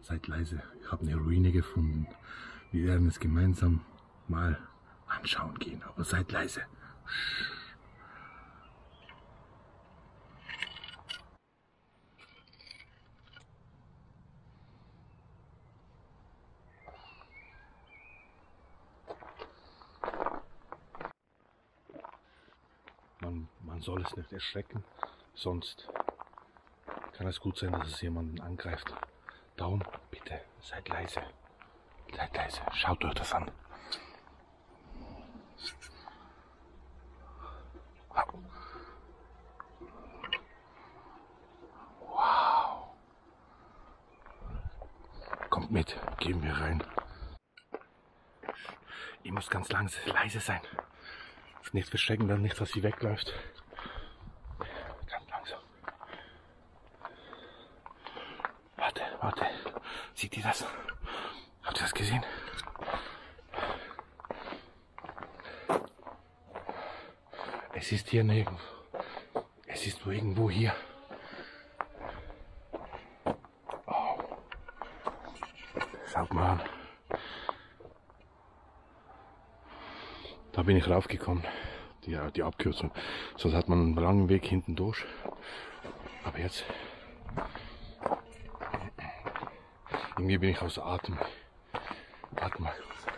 Seid leise, ich habe eine Ruine gefunden. Wir werden es gemeinsam mal anschauen gehen, aber seid leise. Man soll es nicht erschrecken, sonst kann es gut sein, dass es jemanden angreift. Darum bitte, seid leise. Seid leise, schaut euch das an. Wow. Kommt mit, gehen wir rein. Ihr müsst ganz leise sein. Nicht verschrecken, dann nicht, dass sie wegläuft. Ganz langsam. Warte. Seht ihr das? Habt ihr das gesehen? Es ist hier nirgendwo. Es ist irgendwo hier. Oh. Schaut mal an. Da bin ich raufgekommen. Die Abkürzung. Sonst hat man einen langen Weg hinten durch. Aber jetzt irgendwie bin ich außer Atem. Warte mal.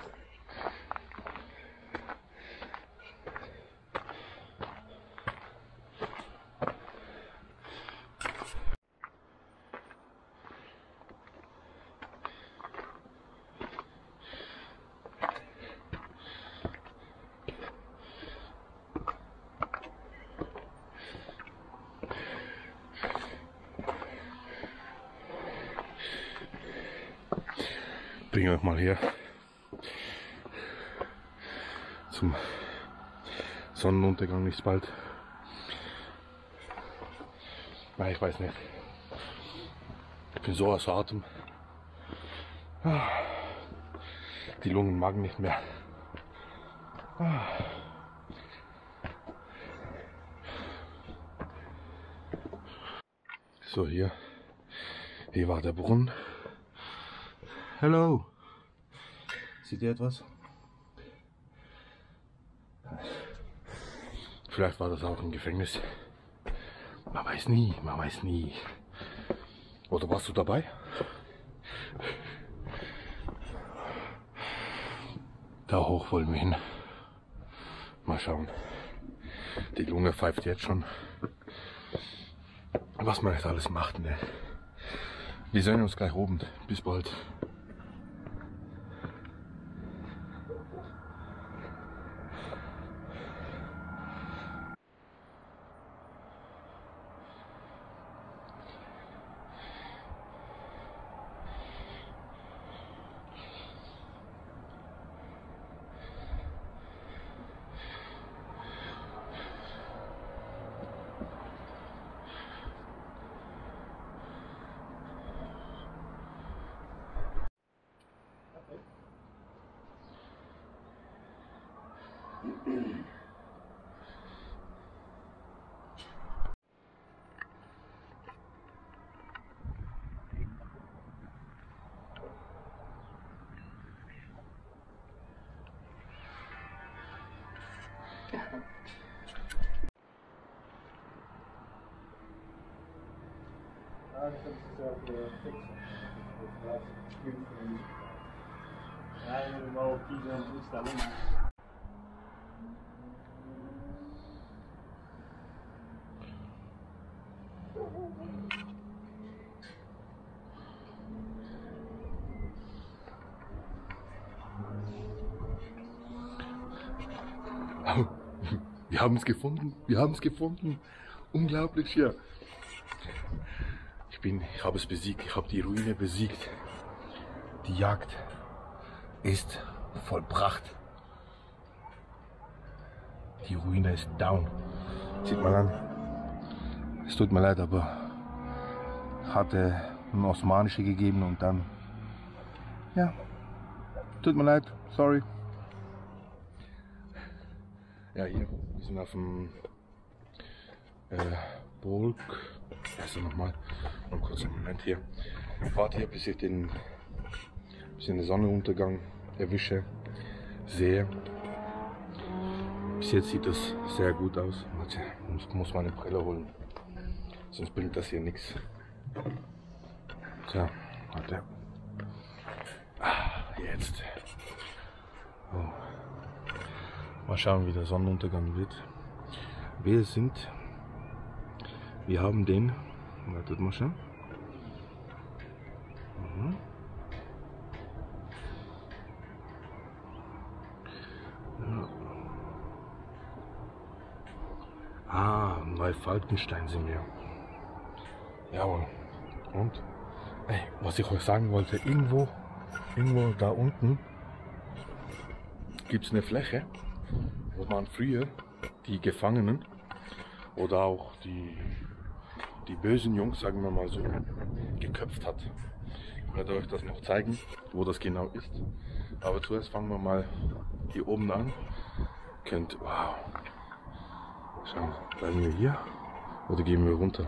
Bringen wir mal her zum Sonnenuntergang, ist bald. Nein, ich weiß nicht. Ich bin so außer Atem. Die Lungen magen nicht mehr. So, hier war der Brunnen. Hallo. Seht ihr etwas? Vielleicht war das auch ein Gefängnis. Man weiß nie. Oder warst du dabei? Da hoch wollen wir hin. Mal schauen. Die Lunge pfeift jetzt schon. Was man jetzt alles macht, ne? Wir sehen uns gleich oben. Bis bald. Wir haben es gefunden. Unglaublich hier. Ich habe es besiegt. Ich habe die Ruine besiegt. Die Jagd ist vollbracht. Die Ruine ist down. Sieht mal an. Es tut mir leid, aber hatte eine osmanische gegeben und dann, ja, tut mir leid, sorry. Ja, hier, wir sind auf dem Burg, was ist nochmal? Einen kurzen Moment hier. Ich warte hier, bis ich den Sonnenuntergang erwische, sehe. Bis jetzt sieht das sehr gut aus. Warte, ich muss meine Brille holen. Sonst bringt das hier nichts. So, warte. Jetzt. Oh. Mal schauen, wie der Sonnenuntergang wird. Wir haben den, wartet mal schon. Ja. Neufalkenstein sind wir. Jawohl. Und, was ich euch sagen wollte, irgendwo da unten gibt es eine Fläche, wo man früher die Gefangenen oder auch die bösen Jungs, sagen wir mal so, geköpft hat. Ich werde euch das noch zeigen, wo das genau ist. Aber zuerst fangen wir mal hier oben an. Wow. Schauen, bleiben wir hier oder gehen wir runter?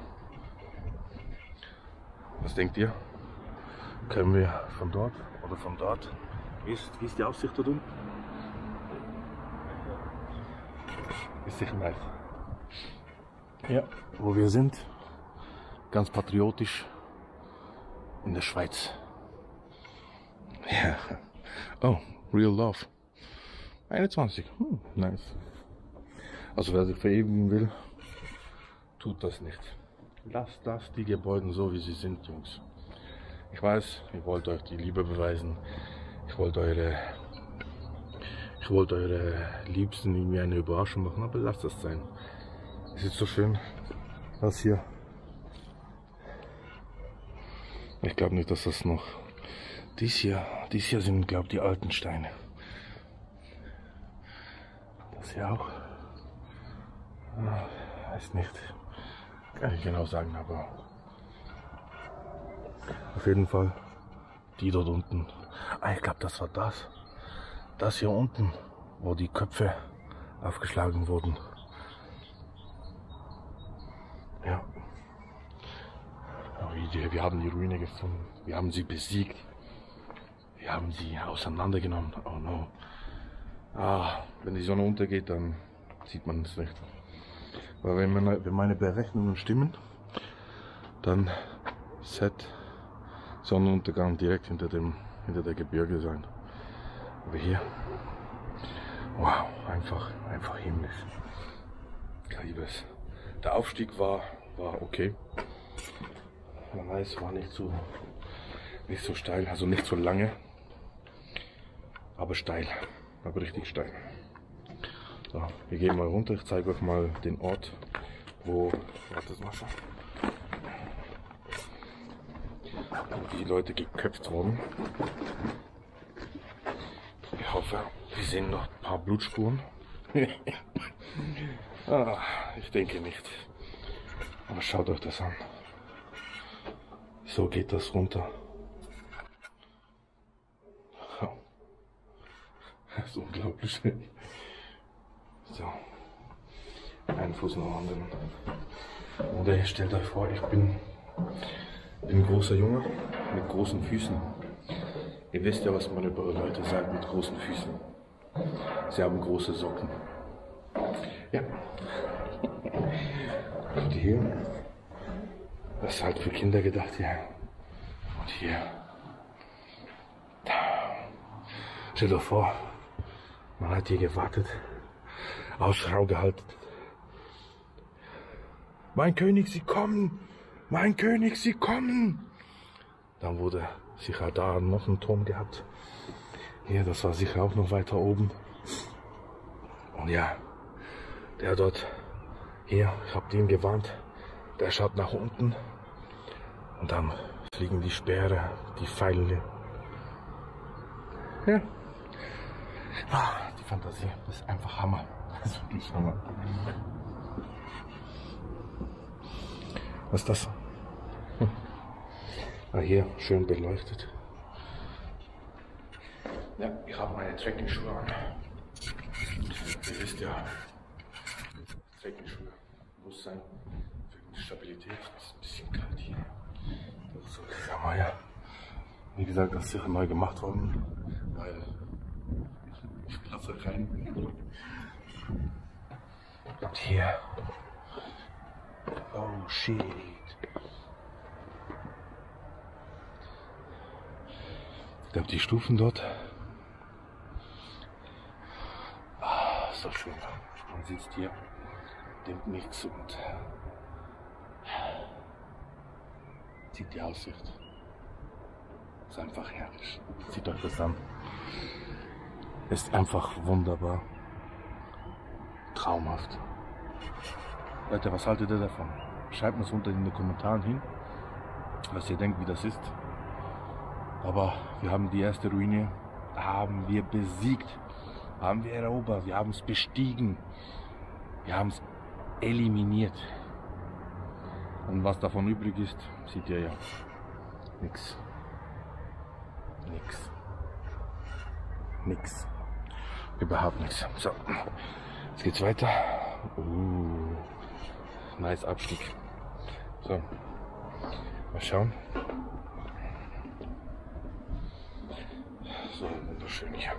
Was denkt ihr? Können wir von dort oder von dort? Wie ist die Aussicht da drüben? Ist sicher nice. Ja, wo wir sind, ganz patriotisch in der Schweiz. Ja. Oh, Real Love. 21. Nice. Also wer sich verewigen will, tut das nicht. Lasst die Gebäude so, wie sie sind, Jungs. Ich weiß, ihr wollt euch die Liebe beweisen. Ich wollte eure Liebsten irgendwie eine Überraschung machen, aber lasst das sein. Es ist so schön, das hier. Ich glaube nicht, dass das noch... Dies hier sind, glaube ich, die alten Steine. Das hier auch. Weiß nicht. Kann ich genau sagen, aber auf jeden Fall die dort unten. Ich glaube, das war das. Das hier unten, wo die Köpfe aufgeschlagen wurden. Ja. Wir haben die Ruine gefunden. Wir haben sie besiegt. Wir haben sie auseinandergenommen. Oh no. Wenn die Sonne untergeht, dann sieht man es nicht. Aber wenn meine Berechnungen stimmen, dann sollte Sonnenuntergang direkt hinter der Gebirge sein. Aber hier, wow, einfach himmlisch. Ich liebe es. Der Aufstieg war okay. Es war nicht so steil, also nicht so lange, aber steil, aber richtig steil. So, wir gehen mal runter, ich zeige euch mal den Ort, wo die Leute geköpft wurden. Ich hoffe, wir sehen noch ein paar Blutspuren. Ich denke nicht. Aber schaut euch das an. So geht das runter. Das ist unglaublich. So. Einen Fuß nach dem anderen. Oder stellt euch vor, ich bin ein großer Junge mit großen Füßen. Ihr wisst ja, was man über Leute sagt mit großen Füßen. Sie haben große Socken. Ja. Und hier, das ist halt für Kinder gedacht hier. Und hier. Stell dir vor, man hat hier gewartet, Ausschau gehalten. Mein König, Sie kommen! Mein König, Sie kommen! Dann wurde sicher da noch ein Turm gehabt. Hier, das war sicher auch noch weiter oben. Und ja, der dort, hier, ich habe den gewarnt, der schaut nach unten. Und dann fliegen die Speere, die Pfeile. Ja. Die Fantasie, das ist einfach Hammer. Das ist wirklich Hammer. Was ist das? Hier, schön beleuchtet. Ja, ich habe meine Trekking-Schuhe an. Ihr wisst ja, Trekking-Schuhe muss sein für die Stabilität. Es ist ein bisschen kalt hier. So, schau mal her. Wie gesagt, das ist sicher neu gemacht worden, weil ich passe rein. Und hier. Oh shit. Ich glaube, die Stufen dort. Ah, so schön. Man sitzt hier, denkt nichts und sieht die Aussicht. Ist einfach herrlich. Sieht euch das an. Ist einfach wunderbar. Traumhaft. Leute, was haltet ihr davon? Schreibt mir es unten in den Kommentaren hin, was ihr denkt, wie das ist. Aber wir haben die erste Ruine, haben wir besiegt, haben wir erobert, wir haben es bestiegen, wir haben es eliminiert. Und was davon übrig ist, seht ihr ja. Nix. Nix. Nix. Überhaupt nichts. So, jetzt geht's weiter. Nice Abstieg. So, mal schauen. So, wunderschön hier.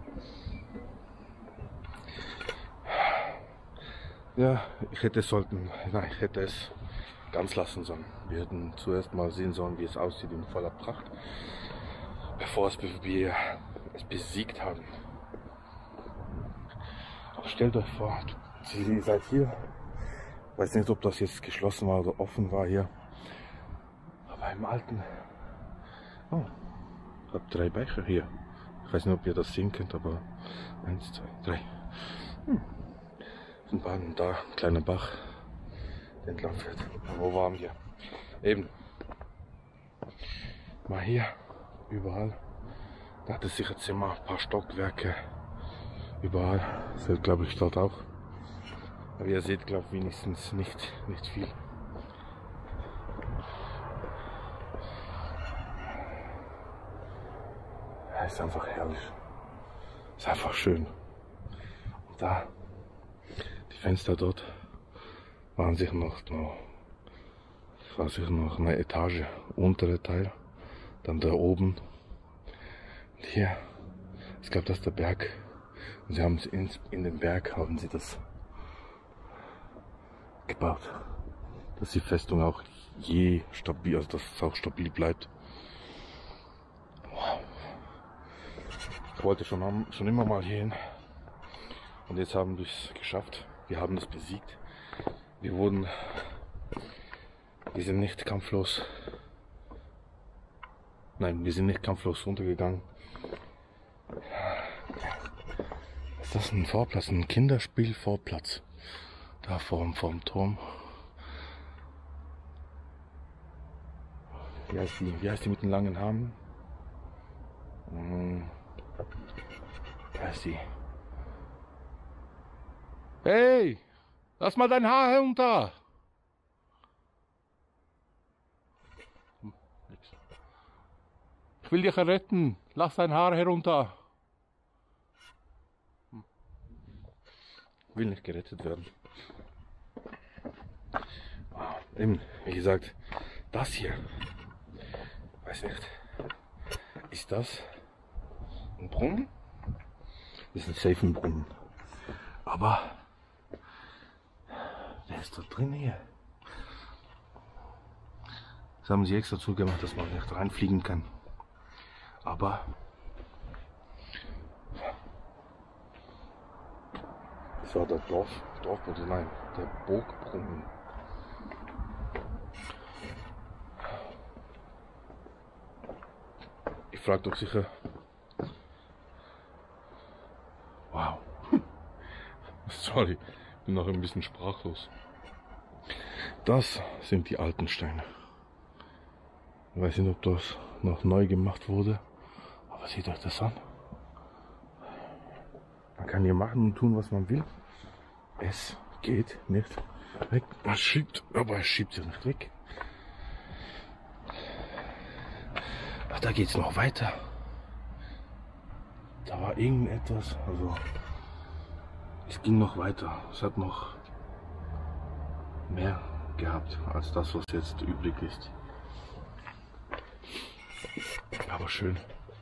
Ja, ich hätte es ganz lassen sollen. Wir hätten zuerst mal sehen sollen, wie es aussieht in voller Pracht, bevor wir es besiegt haben. Aber stellt euch vor, ihr seid hier. Ich weiß nicht, ob das jetzt geschlossen war oder offen war hier. Aber im alten. Oh, ich habe 3 Becher hier. Ich weiß nicht, ob ihr das sehen könnt, aber 1, 2, 3. Ein Bahn, da ein kleiner Bach, der entlang fährt. Wo waren wir? Eben. Mal hier, überall. Da hat es sicher Zimmer, ein paar Stockwerke. Überall. Das wird, glaube ich, dort auch. Aber ihr seht, glaube ich, wenigstens nicht viel. Ja, ist einfach herrlich. Ist einfach schön. Und da, die Fenster dort, waren sicher noch eine Etage, untere Teil. Dann da oben. Und hier, ich glaube, das ist der Berg. Und sie haben es in den Berg, haben sie das gebaut, dass die Festung auch stabil, also dass es auch stabil bleibt. Wow. Ich wollte schon immer mal hier hin und jetzt haben wir es geschafft. Wir haben es besiegt. Wir sind nicht kampflos. Nein, wir sind nicht kampflos runtergegangen. Ist das ein Vorplatz, ein Kinderspielvorplatz? Da vorm Turm. Wie heißt die mit den langen Haaren? Wie heißt die? Hey! Lass mal dein Haar herunter! Nix. Ich will dich retten. Lass dein Haar herunter. Will nicht gerettet werden. Eben, wie gesagt, das hier, weiß nicht, ist das ein Brunnen? Das ist ein safe Brunnen. Aber wer ist da drin hier? Das haben sie extra zugemacht, dass man nicht reinfliegen kann. Aber das war der Dorfbrunnen, nein, der Burgbrunnen. Ich frage doch sicher. Wow. Sorry, bin noch ein bisschen sprachlos. Das sind die alten Steine. Ich weiß nicht, ob das noch neu gemacht wurde, aber seht euch das an. Man kann hier machen und tun, was man will. Es geht nicht weg. Man schiebt, aber er schiebt sich nicht weg. Ach, da geht's noch weiter. Da war irgendetwas, also es ging noch weiter. Es hat noch mehr gehabt als das, was jetzt übrig ist. Aber schön.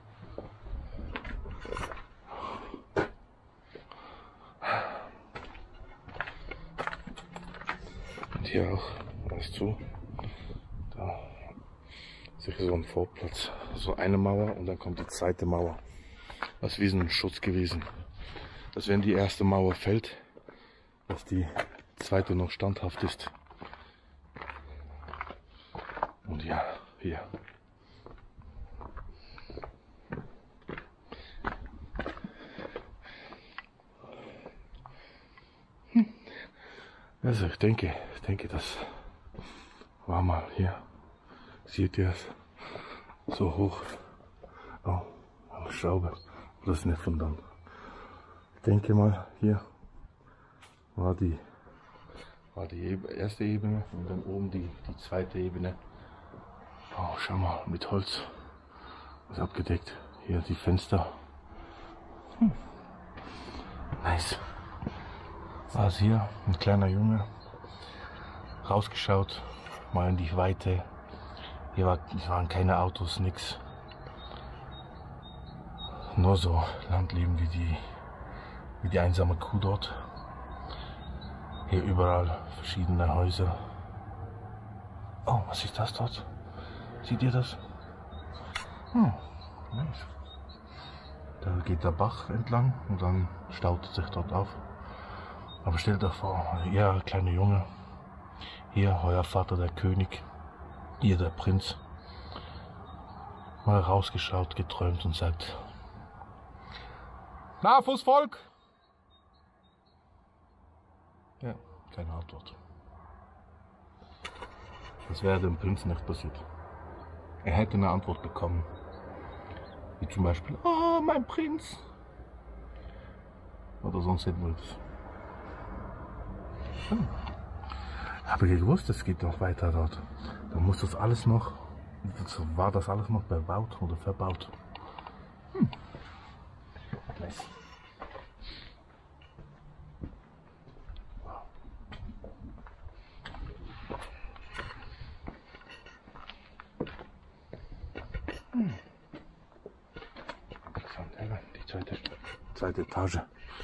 Und hier auch alles zu. Da sicher so ein Vorplatz. So eine Mauer und dann kommt die zweite Mauer. Das ist wie so ein Schutz gewesen. Dass wenn die erste Mauer fällt, dass die zweite noch standhaft ist. Und ja, hier. Also ich denke, das war mal hier. Seht ihr es? So hoch. Oh, eine Schraube. Das ist nicht von dann. Ich denke mal, hier war die erste Ebene und dann oben die zweite Ebene. Oh, schau mal, mit Holz ist abgedeckt. Hier die Fenster. Nice. Also hier ein kleiner Junge, rausgeschaut, mal in die Weite. Hier waren keine Autos, nix. Nur so Landleben wie die einsame Kuh dort. Hier überall verschiedene Häuser. Oh, was ist das dort? Seht ihr das? Nice. Da geht der Bach entlang und dann staut es sich dort auf. Aber stellt euch vor, ihr kleiner Junge, hier euer Vater der König, ihr der Prinz, mal rausgeschaut, geträumt und sagt: Na, fürs Volk! Ja, keine Antwort. Das wäre dem Prinzen nicht passiert. Er hätte eine Antwort bekommen. Wie zum Beispiel: Oh, mein Prinz! Oder sonst etwas. Habe ich gewusst, es geht noch weiter dort. Da muss das alles noch, war das alles noch bebaut oder verbaut. Nice. Die zweite Etage.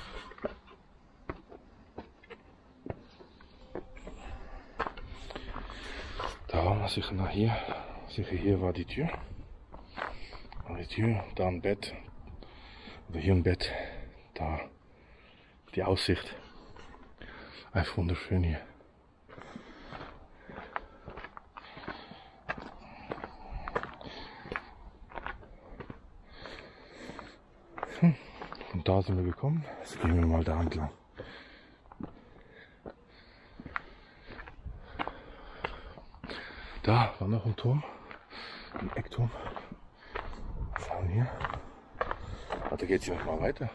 Da waren wir sicher nach hier. Sicher hier war die Tür. Und die Tür, da ein Bett. Oder hier ein Bett. Da die Aussicht. Einfach wunderschön hier. Und da sind wir gekommen. Jetzt gehen wir mal da entlang. Da war noch ein Turm, ein Eckturm. Schauen hier. Da geht es hier noch mal weiter.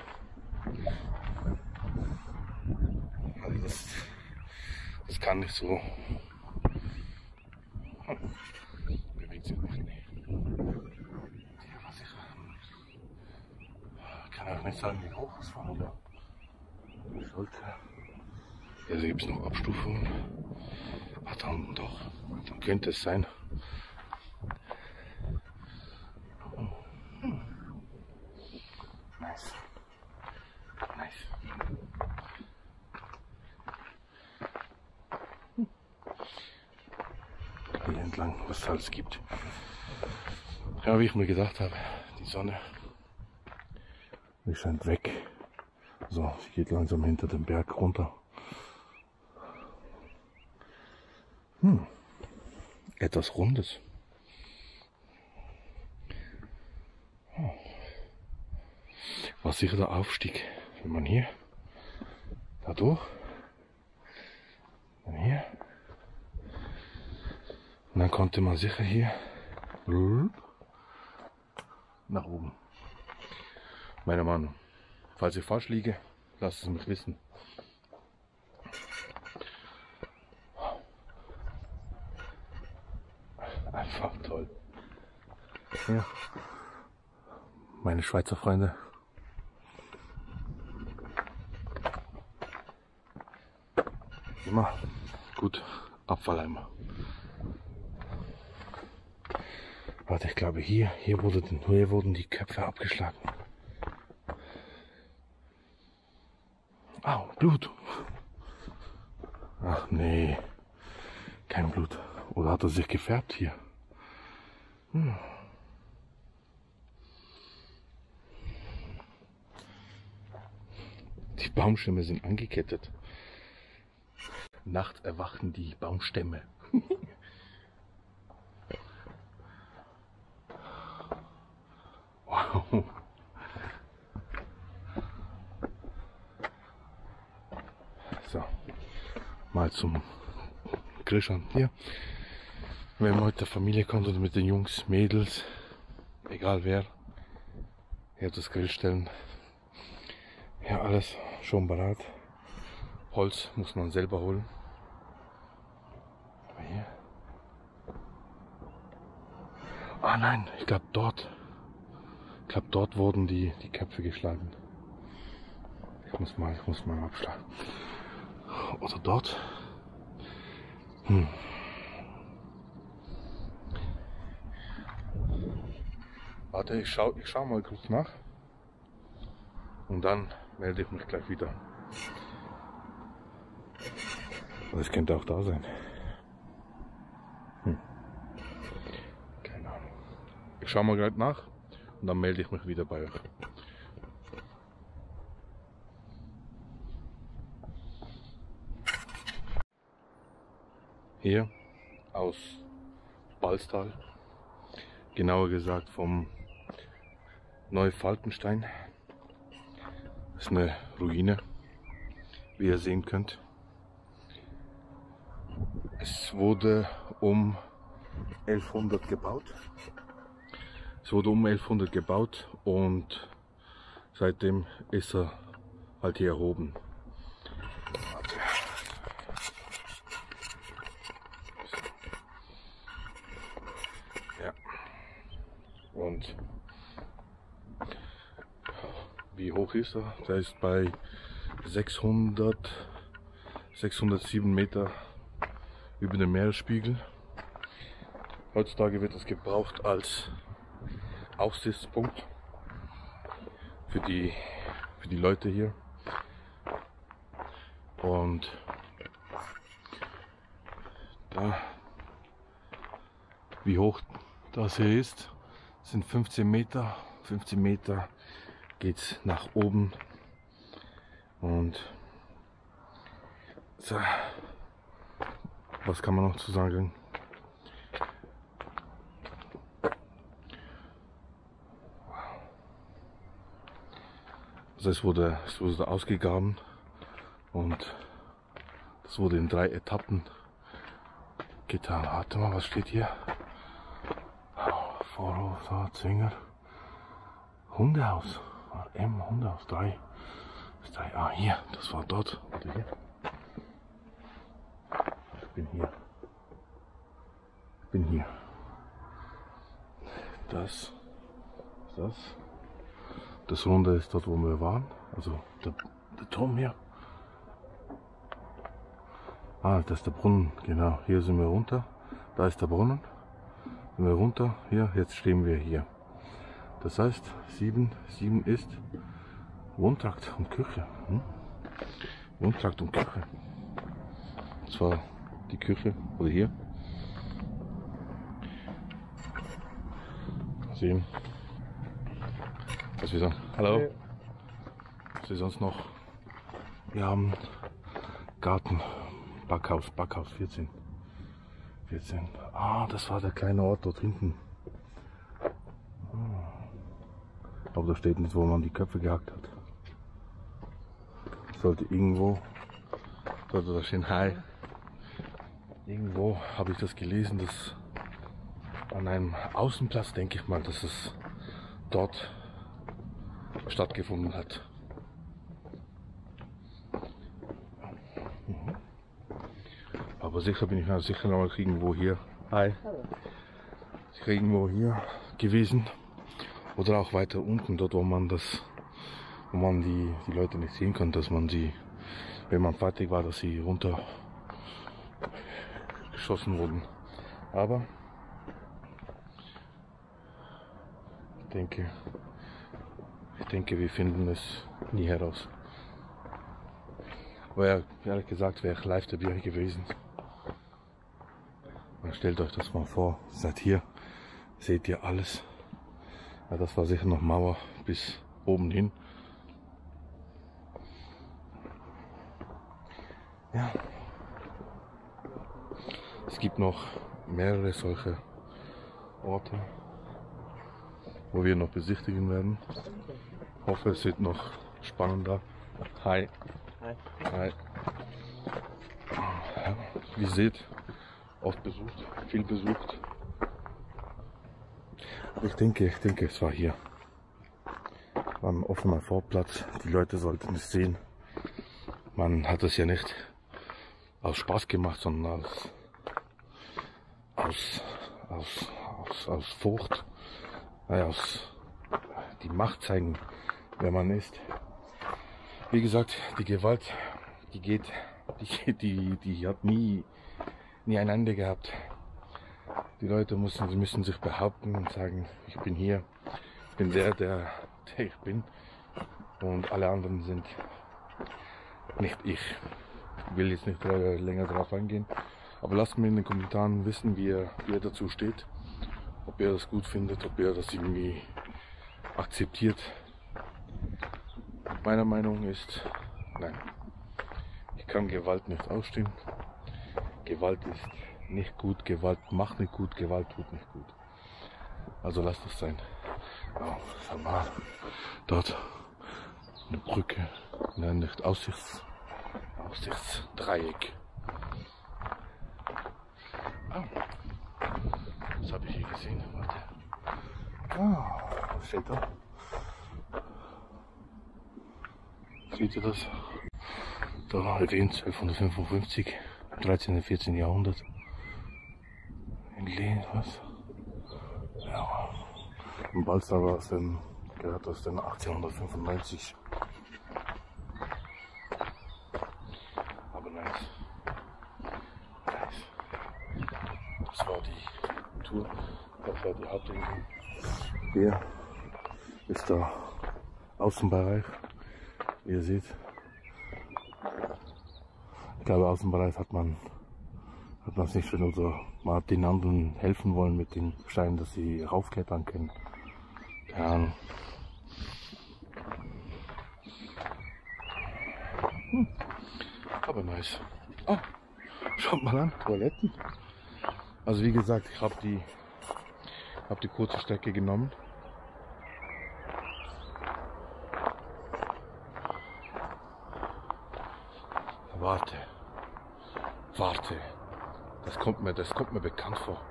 Also das kann nicht so. Bewegt sich nicht. Nee. Ich kann auch nicht sagen, wie hoch es war. Oder? Also gibt es noch Abstufungen. Ach, dann doch. Dann könnte es sein. Nice. Nice. Hier entlang, was es alles gibt. Ja, wie ich mir gedacht habe, die Sonne, die scheint weg. So, sie geht langsam hinter dem Berg runter. Etwas Rundes. War sicher der Aufstieg. Wenn man hier, da durch, dann hier, und dann konnte man sicher hier nach oben. Meine Meinung. Falls ich falsch liege, lasst es mich wissen. Einfach toll. Ja. Meine Schweizer Freunde. Immer gut Abfalleimer. Warte, ich glaube hier wurden die Köpfe abgeschlagen. Au, Blut. Ach nee, kein Blut. Oder hat er sich gefärbt hier? Die Baumstämme sind angekettet. Nachts erwachen die Baumstämme. Wow. So, mal zum Grillschand hier. Wenn man mit der Familie kommt oder mit den Jungs, Mädels, egal wer, hier das Grillstellen. Ja, alles schon bereit. Holz muss man selber holen. Hier. Ah nein, ich glaube dort wurden die Köpfe geschlagen. Ich muss mal abschlagen. Oder dort. Warte, ich schau mal kurz nach. Und dann melde ich mich gleich wieder. Das könnte auch da sein. Keine Ahnung. Ich schau mal gleich nach und dann melde ich mich wieder bei euch. Hier aus Balstal, genauer gesagt vom Neufaltenstein. Das ist eine Ruine, wie ihr sehen könnt. Es wurde um 1100 gebaut. Und seitdem ist er halt hier erhoben. Ja. Und wie hoch ist er? Der ist bei 607 Meter über dem Meeresspiegel. Heutzutage wird es gebraucht als Aussichtspunkt für die Leute hier. Und da, wie hoch das hier ist, sind 15 Meter. 15 Meter geht's nach oben. Und so, was kann man noch zu sagen? Also es wurde ausgegraben und das wurde in 3 Etappen getan. Warte mal, was steht hier? Vorhof, Zwinger. Hundehaus. Hundehaus 3. Ah, hier, das war dort. Warte hier. Ich bin hier. Das ist das. Das Runde ist dort, wo wir waren. Also der Turm hier. Ah, das ist der Brunnen. Genau, hier sind wir runter. Da ist der Brunnen. Sind wir runter. Hier, jetzt stehen wir hier. Das heißt, 7 ist Wohntrakt und Küche. Wohntrakt und Küche. Und zwar die Küche, oder hier. Mal sehen. Was wir sagen. Hallo. Hey. Was wir sonst noch? Wir haben Garten, Backhaus 14. Ah, das war der kleine Ort dort hinten. Aber da steht nicht, wo man die Köpfe gehackt hat. Sollte da stehen Hi. Irgendwo habe ich das gelesen, dass an einem Außenplatz, denke ich mal, dass es dort stattgefunden hat. Aber sicher bin ich mir sicher noch mal irgendwo hier. Hi. Sicher irgendwo hier gewesen. Oder auch weiter unten, dort wo man die Leute nicht sehen konnte, dass man sie, wenn man fertig war, dass sie runtergeschossen wurden. Aber Ich denke, wir finden es nie heraus. Aber ja, ehrlich gesagt, wäre ich live dabei gewesen. Und stellt euch das mal vor, seid hier, seht ihr alles. Ja, das war sicher noch Mauer bis oben hin. Ja. Es gibt noch mehrere solche Orte, wo wir noch besichtigen werden. Ich hoffe, es wird noch spannender. Hi. Hi. Hi. Ja, wie ihr seht, oft besucht, viel besucht. Aber ich denke, es war hier. War ein offener Vorplatz. Die Leute sollten es sehen. Man hat es ja nicht aus Spaß gemacht, sondern aus Furcht, aus die Macht zeigen, wer man ist. Wie gesagt, die Gewalt, die hat nie ein Ende gehabt. Die Leute müssen sich behaupten und sagen, ich bin hier, ich bin der ich bin, und alle anderen sind nicht ich. Ich will jetzt nicht länger darauf eingehen, aber lasst mir in den Kommentaren wissen, wie ihr dazu steht, ob ihr das gut findet, ob ihr das irgendwie akzeptiert. Meine Meinung ist, nein, ich kann Gewalt nicht ausstehen. Gewalt ist nicht gut, Gewalt macht nicht gut, Gewalt tut nicht gut. Also lasst es sein. Oh, schau mal, dort eine Brücke, nein, nicht Aussichtsdreieck. Oh, was habe ich hier gesehen? Warte. Was steht da? Seht ihr das? Da erwähnt 1255, 13. und 14. Jahrhundert. In Lehn, was? Ja. Ein Balster gehört aus den 1895. Aber nice. Das war die Tour, das war die Hauptinsel. Hier ist der Außenbereich, wie ihr seht. Ich glaube, Außenbereich hat man es nicht, wenn wir mal den anderen helfen wollen mit den Steinen, dass sie raufklettern können. Keine Ahnung. Aber nice. Oh, schaut mal an, Toiletten. Also wie gesagt, ich habe die kurze Strecke genommen. Warte. Das kommt mir bekannt vor.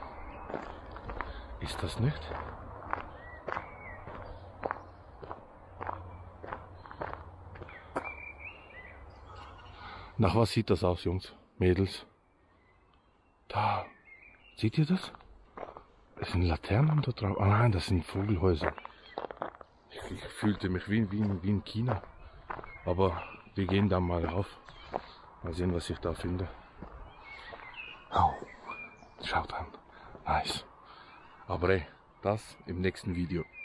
Ist das nicht? Nach was sieht das aus, Jungs, Mädels? Da, seht ihr das? Das sind Laternen da drauf. Ah nein, das sind Vogelhäuser. Ich fühlte mich wie in China. Aber wir gehen da mal rauf. Mal sehen, was ich da finde. Oh, schaut an. Nice. Aber ey, das im nächsten Video.